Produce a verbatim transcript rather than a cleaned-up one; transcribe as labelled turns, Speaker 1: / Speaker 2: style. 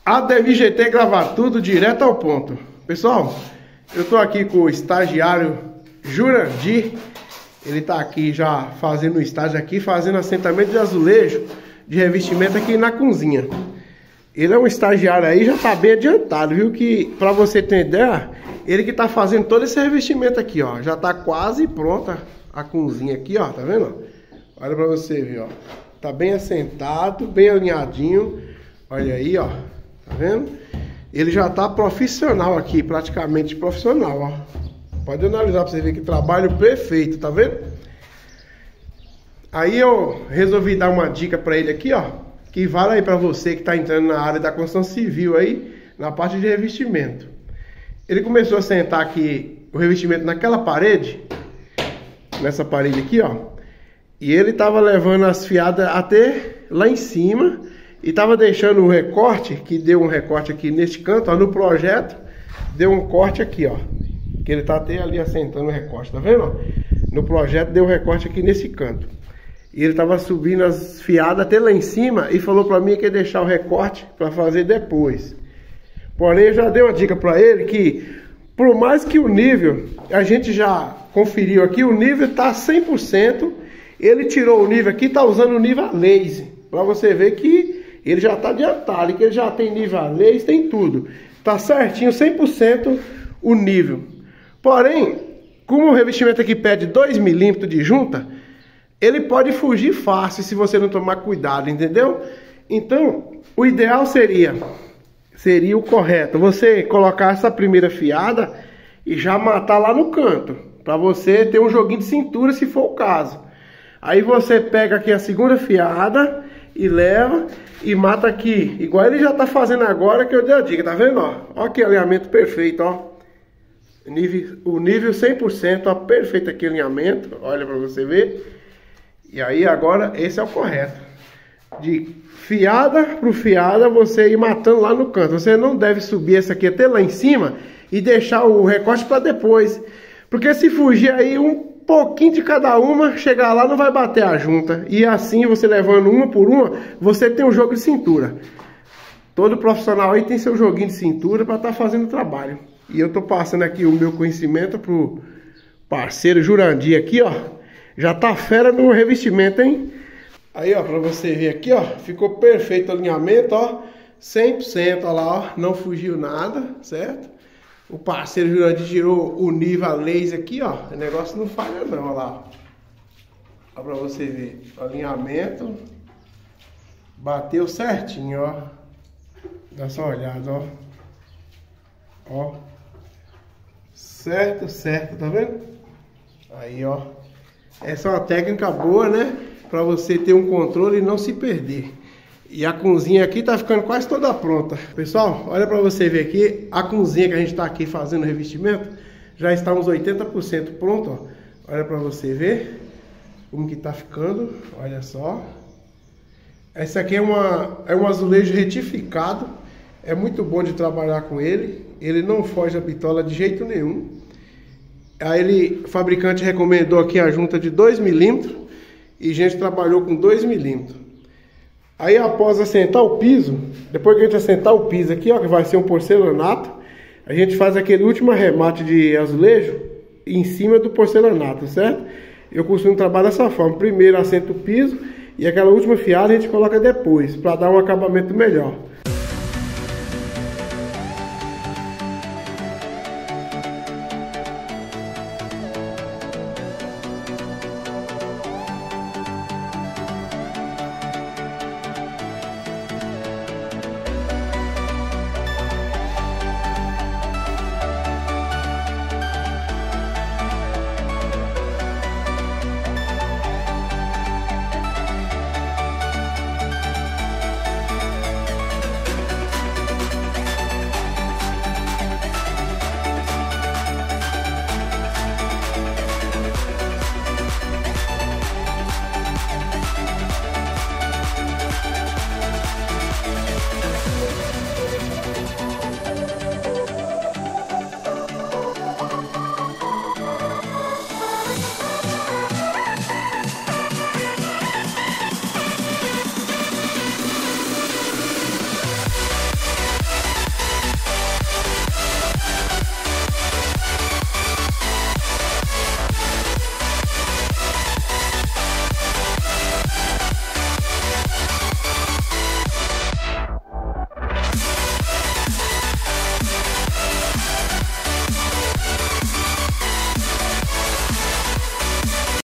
Speaker 1: A D M G T gravar tudo direto ao ponto. Pessoal, eu tô aqui com o estagiário Jurandir. Ele tá aqui já fazendo o estágio aqui, fazendo assentamento de azulejo de revestimento aqui na cozinha. Ele é um estagiário aí, já tá bem adiantado, viu? Que pra você ter ideia, ele que tá fazendo todo esse revestimento aqui, ó. Já tá quase pronta a cozinha aqui, ó, tá vendo? Olha pra você ver, ó. Tá bem assentado, bem alinhadinho. Olha aí, ó. Tá vendo? Ele já tá profissional aqui, praticamente profissional, ó. Pode analisar pra você ver que trabalho perfeito, tá vendo? Aí eu resolvi dar uma dica pra ele aqui, ó. Que vale aí pra você que tá entrando na área da construção civil aí, na parte de revestimento. Ele começou a sentar aqui o revestimento naquela parede, nessa parede aqui, ó. E ele tava levando as fiadas até lá em cima e tava deixando o recorte, que deu um recorte aqui neste canto, ó, no projeto, deu um corte aqui, ó. Que ele tá até ali assentando o recorte, tá vendo? Ó? No projeto deu um recorte aqui nesse canto. E ele tava subindo as fiadas até lá em cima e falou pra mim que ia deixar o recorte pra fazer depois. Porém, eu já dei uma dica pra ele que, por mais que o nível, a gente já conferiu aqui, o nível tá cem por cento. Ele tirou o nível aqui, tá usando o nível a laser. Pra você ver que ele já tá adiantado, que ele já tem nível a laser, tem tudo. Tá certinho, cem por cento o nível. Porém, como o revestimento aqui pede dois milímetros de junta, ele pode fugir fácil se você não tomar cuidado, entendeu? Então, o ideal seria, seria o correto, você colocar essa primeira fiada e já matar lá no canto, para você ter um joguinho de cintura se for o caso. Aí você pega aqui a segunda fiada e leva e mata aqui, igual ele já tá fazendo agora que eu dei a dica, tá vendo? Ó, ó que alinhamento perfeito, ó. Nível, o nível cem por cento, ó, perfeito aqui alinhamento, olha para você ver. E aí agora esse é o correto. De fiada pro fiada você ir matando lá no canto. Você não deve subir essa aqui até lá em cima e deixar o recorte para depois. Porque se fugir aí um pouquinho de cada uma, chegar lá não vai bater a junta. E assim você levando uma por uma, você tem um jogo de cintura. Todo profissional aí tem seu joguinho de cintura para estar tá fazendo o trabalho. E eu tô passando aqui o meu conhecimento pro parceiro Jurandir aqui, ó. Já tá fera no revestimento, hein? Aí, ó, pra você ver aqui, ó, ficou perfeito o alinhamento, ó. cem por cento, ó lá, ó, não fugiu nada, certo? O parceiro Jurandir tirou o nível a laser aqui, ó. O negócio não falha não, ó lá. Ó, pra você ver, o alinhamento bateu certinho, ó. Dá só uma olhada, ó. Ó. Certo, certo, tá vendo? Aí, ó. Essa é uma técnica boa, né? Pra você ter um controle e não se perder. E a cozinha aqui tá ficando quase toda pronta. Pessoal, olha pra você ver aqui. A cozinha que a gente tá aqui fazendo revestimento já está uns oitenta por cento pronto, ó. Olha pra você ver como que tá ficando. Olha só. Essa aqui é, uma, é um azulejo retificado. É muito bom de trabalhar com ele. Ele não foge da bitola de jeito nenhum. Aí ele, o fabricante recomendou aqui a junta de dois milímetros e a gente trabalhou com dois milímetros. Aí após assentar o piso, depois que a gente assentar o piso aqui, ó, que vai ser um porcelanato, a gente faz aquele último arremate de azulejo em cima do porcelanato, certo? Eu costumo trabalhar dessa forma. Primeiro assenta o piso e aquela última fiada a gente coloca depois, para dar um acabamento melhor.